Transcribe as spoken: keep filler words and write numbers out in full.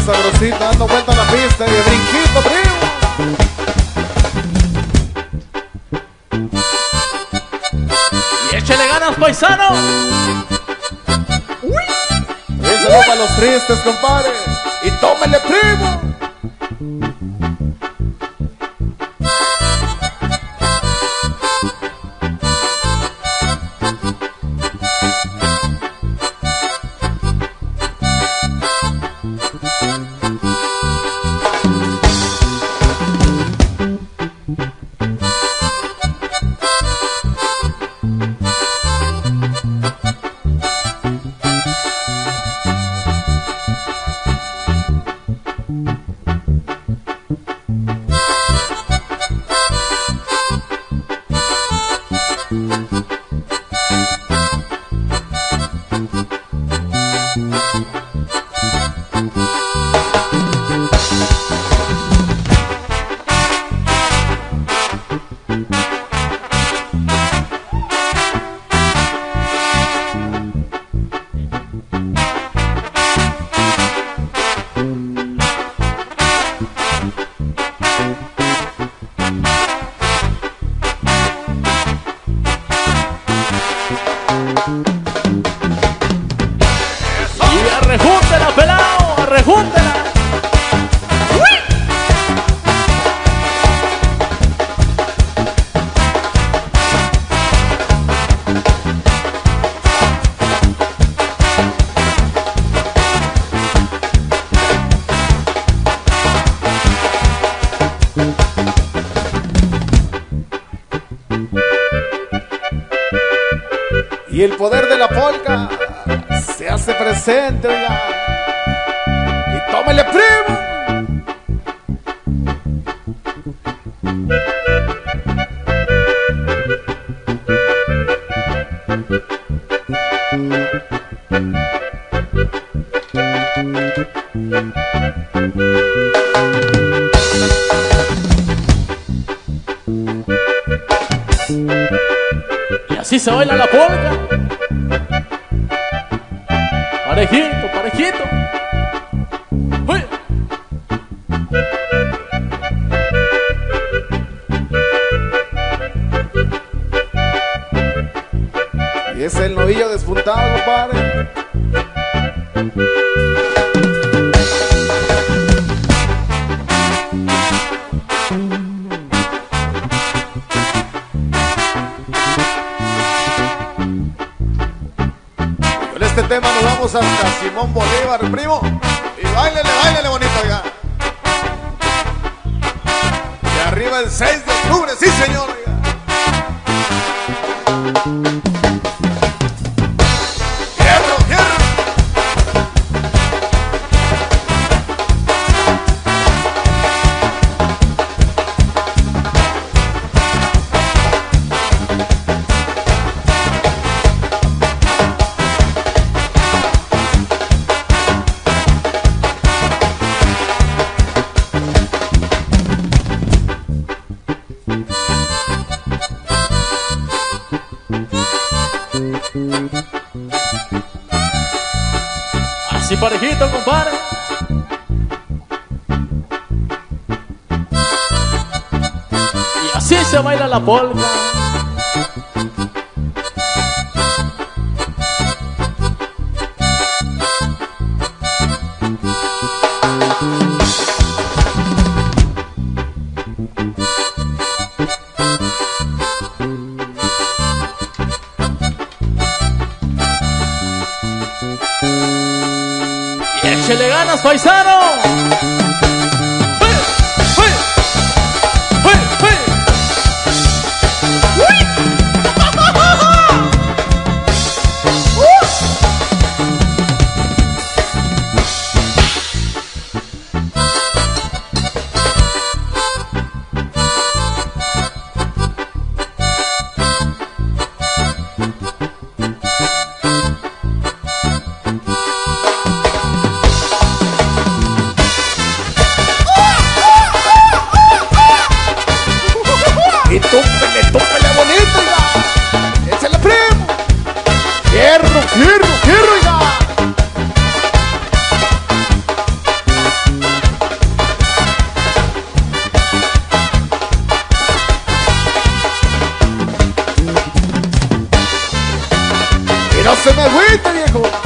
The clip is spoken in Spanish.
sabrosita dando vuelta a la pista y de brinquito, primo. Y échele ganas, paisano. Uy. Un saludo para los tristes, compadre. Y tómele, primo. Y arrejúntela, pelao, arrejúntela. Y el poder de la polka se hace presente, oiga. Y tómele, primo. Y así se baila la polka. Parejito, parejito. ¡Uy! Y es el novillo despuntado, compadre. Con este tema nos vamos hasta Simón Bolívar, primo. Y báilele, báilele bonito, oiga. Y arriba el seis de octubre, sí señor, oiga. ¡Hierro, hierro! Así parejito, compadre. Y así se baila la polka. Y échele ganas, paisano. ¡Hey! ¡Hey! ¡Hey! ¡Hey! ¡Uy! se me agüite, viejo.